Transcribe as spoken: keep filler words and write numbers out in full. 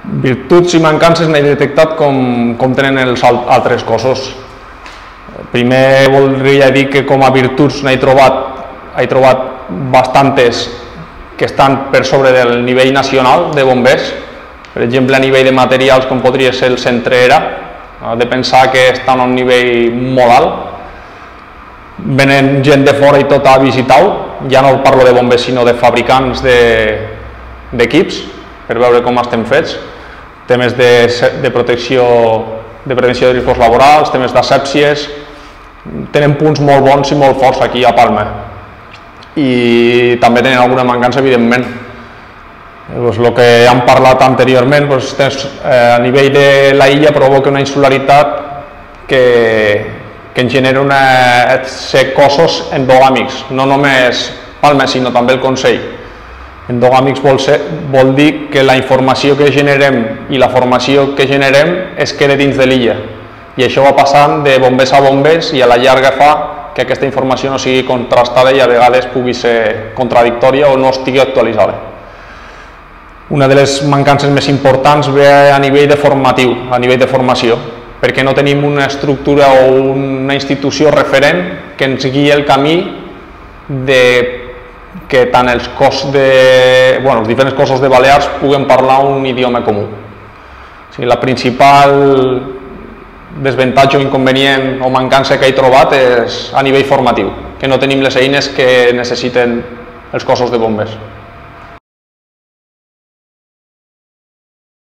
Virtuts i mancances n'he detectat com, com tenen els altres cossos. Primer voldria dir que com a virtuts n'he trobat, he trobat bastantes que estan per sobre del nivell nacional de bombers. Per exemple, a nivell de materials, com podria ser el centre E R A, ha de pensar que estan a un nivell molt alt. Venen gent de fora i tot a visitar-ho, ja no parlo de bombers sinó de fabricants d'equips, per veure com estem fets, temes de, de protecció, de prevenció de riscos laborals, temes d'asèpsies, tenen punts molt bons i molt forts aquí a Palma. I també tenen alguna mancança, evidentment. Pues el que hem parlat anteriorment, pues, tens, eh, a nivell de la illa provoca una insularitat que, que en genera una, ser cossos endogàmics, no només Palma, sinó també el Consell. Endogàmics vol, ser, vol dir que la informació que generem i la formació que generem es queda dins de l'illa. I això va passant de bombers a bombers i a la llarga fa que aquesta informació no sigui contrastada i a vegades pugui ser contradictòria o no estigui actualitzada. Una de les mancances més importants ve a nivell de formatiu, a nivell de formació, perquè no tenim una estructura o una institució referent que ens guiï el camí de que tant els, cos de, bueno, els diferents cossos de Balears puguen parlar un idioma comú. O sigui, la principal desavantatge o inconvenient o mancança que he trobat és a nivell formatiu, que no tenim les eines que necessiten els cossos de bombers.